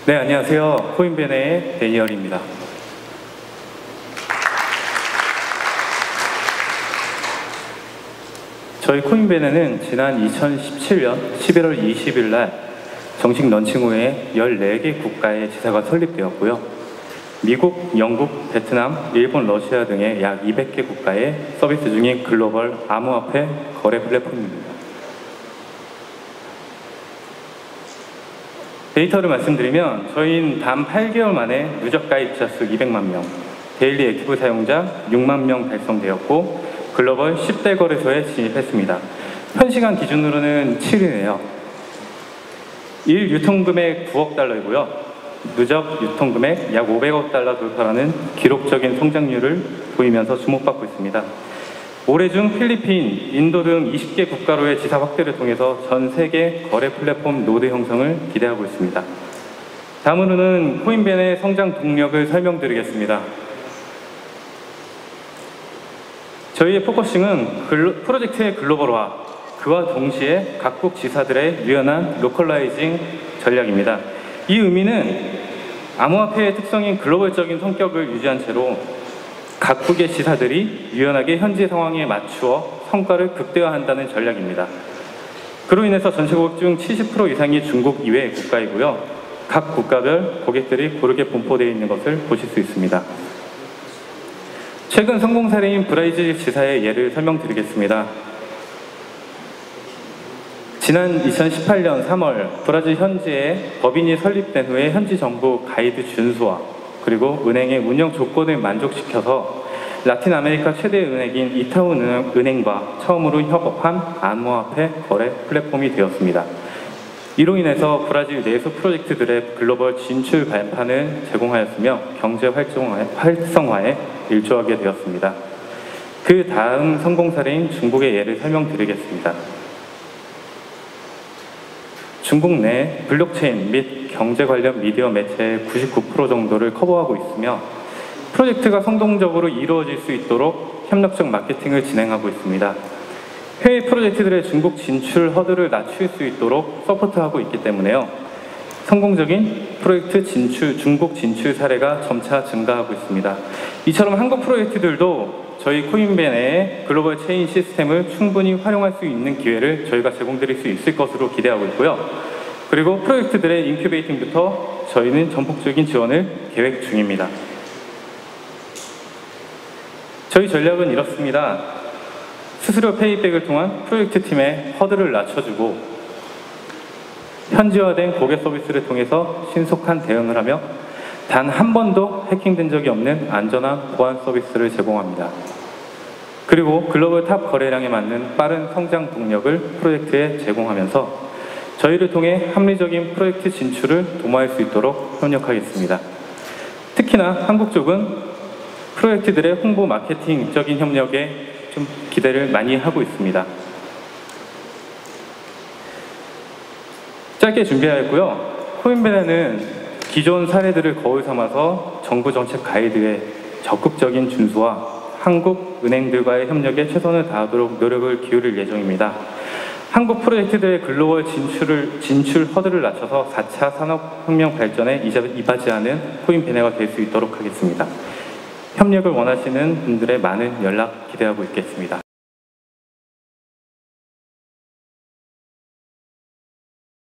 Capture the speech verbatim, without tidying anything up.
네, 안녕하세요. 코인베네의 데니얼입니다. 저희 코인베네는 지난 이천십칠 년 십일월 이십일 날 정식 런칭 후에 열네 개 국가의 지사가 설립되었고요. 미국, 영국, 베트남, 일본, 러시아 등의 약 이백 개 국가의 서비스 중인 글로벌 암호화폐 거래 플랫폼입니다. 데이터를 말씀드리면 저희는 단 팔 개월 만에 누적 가입자 수 이백만 명, 데일리 액티브 사용자 육만 명 달성되었고 글로벌 십 대 거래소에 진입했습니다. 현 시간 기준으로는 칠 위네요. 일 유통금액 구억 달러이고요. 누적 유통금액 약 오백억 달러 돌파라는 기록적인 성장률을 보이면서 주목받고 있습니다. 올해 중 필리핀, 인도 등 이십 개 국가로의 지사 확대를 통해서 전 세계 거래 플랫폼 노드 형성을 기대하고 있습니다. 다음으로는 코인베네의 성장 동력을 설명드리겠습니다. 저희의 포커싱은 글로, 프로젝트의 글로벌화, 그와 동시에 각국 지사들의 유연한 로컬라이징 전략입니다. 이 의미는 암호화폐의 특성인 글로벌적인 성격을 유지한 채로 각국의 지사들이 유연하게 현지 상황에 맞추어 성과를 극대화한다는 전략입니다. 그로 인해서 전체 고객 중 칠십 퍼센트 이상이 중국 이외의 국가이고요. 각 국가별 고객들이 고르게 분포되어 있는 것을 보실 수 있습니다. 최근 성공 사례인 브라질 지사의 예를 설명드리겠습니다. 지난 이천십팔 년 삼월 브라질 현지에 법인이 설립된 후에 현지 정부 가이드 준수와 그리고 은행의 운영 조건을 만족시켜서 라틴 아메리카 최대 은행인 이타우 은행과 처음으로 협업한 암호화폐 거래 플랫폼이 되었습니다. 이로 인해서 브라질 내수 프로젝트들의 글로벌 진출 발판을 제공하였으며 경제 활성화에 일조하게 되었습니다. 그 다음 성공 사례인 중국의 예를 설명드리겠습니다. 중국 내 블록체인 및 경제 관련 미디어 매체의 구십구 퍼센트 정도를 커버하고 있으며 프로젝트가 성공적으로 이루어질 수 있도록 협력적 마케팅을 진행하고 있습니다. 해외 프로젝트들의 중국 진출 허들을 낮출 수 있도록 서포트하고 있기 때문에요. 성공적인 프로젝트 진출, 중국 진출 사례가 점차 증가하고 있습니다. 이처럼 한국 프로젝트들도 저희 코인베네의 글로벌 체인 시스템을 충분히 활용할 수 있는 기회를 저희가 제공드릴 수 있을 것으로 기대하고 있고요. 그리고 프로젝트들의 인큐베이팅부터 저희는 전폭적인 지원을 계획 중입니다. 저희 전략은 이렇습니다. 수수료 페이백을 통한 프로젝트 팀의 허들을 낮춰주고 현지화된 고객 서비스를 통해서 신속한 대응을 하며 단 한 번도 해킹된 적이 없는 안전한 보안 서비스를 제공합니다. 그리고 글로벌 탑 거래량에 맞는 빠른 성장 동력을 프로젝트에 제공하면서 저희를 통해 합리적인 프로젝트 진출을 도모할 수 있도록 협력하겠습니다. 특히나 한국 쪽은 프로젝트들의 홍보 마케팅적인 협력에 좀 기대를 많이 하고 있습니다. 짧게 준비하였고요. 코인베네는 기존 사례들을 거울 삼아서 정부 정책 가이드에 적극적인 준수와 한국 은행들과의 협력에 최선을 다하도록 노력을 기울일 예정입니다. 한국 프로젝트들의 글로벌 진출을, 진출 허들을 낮춰서 사 차 산업혁명 발전에 이바지하는 코인베네가 될 수 있도록 하겠습니다. 협력을 원하시는 분들의 많은 연락 기대하고 있겠습니다.